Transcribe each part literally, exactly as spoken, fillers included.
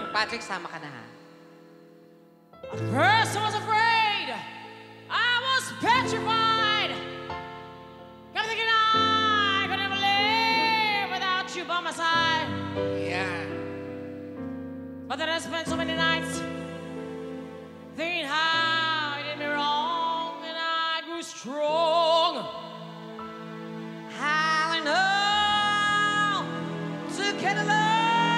Patrick, sama ka na ha. At first I was afraid. I was petrified. Kept thinking I could never live without you by my side. Yeah. But then I spent so many nights thinking how you did me wrong, and I grew strong. How I know to get along.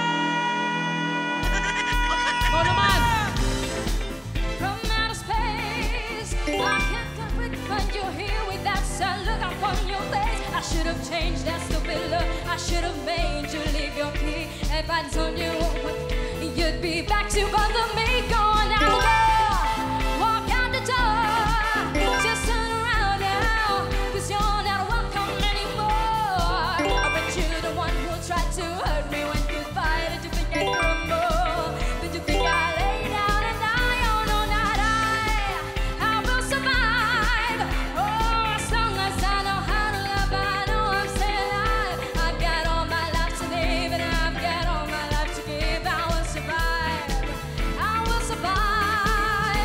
Go naman! From outer space, I can't comprehend when you're here with that sad look upon your face. I should have changed that stupid look. I should have made you leave your key. If I'd told you you'd be back to bother me. Go on now, go. Walk out the door. Just turn around now, 'cause you're not welcome anymore. I bet you're the one who tried to hurt me when you fight. Did you think I'd crumble? Did you think I'd lay down and die? Oh no, not I. I will survive. Oh, as long as I know how to love, I know I'm still alive. I've got all my life to live and I've got all my life to give. I will survive. I will survive.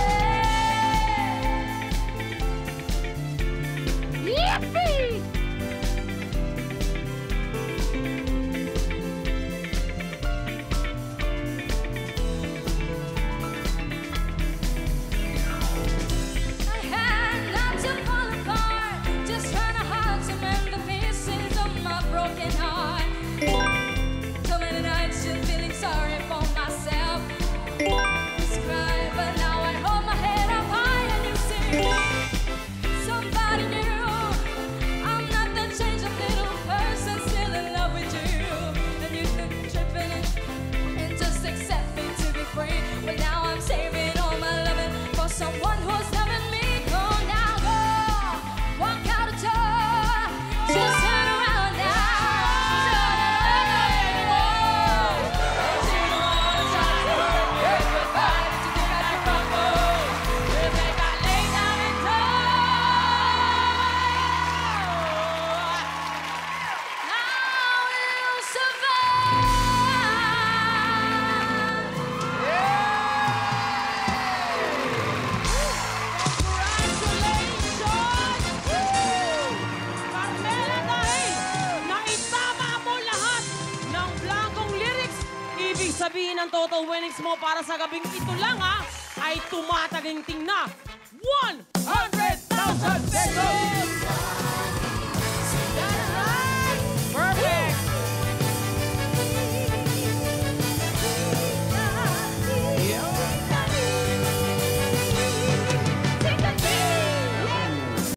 Yippee! I had not to fall apart, just trying hard to mend the pieces of my broken heart. So many nights just feeling sorry for myself. Just cry, but now I hold my head up high and you see somebody new. I'm not that changed up little person, still in love with you. And you think I'm tripping and, and just accept me to be free. But now I'm saving all my loving for someone who's loving me. Go now, go. Walk out the door. Just turn around now. Turn around anymore. You don't wanna try to hurt me goodbye. Did you think I could crumble? Did you think I'd lay down and die? How will survive? Carmela, dahil naitama mo lahat ng blankong lyrics, ibig sabihin ng total winnings mo para sa gabing ito lang ha, ay tumataginting na one hundred thousand pesos!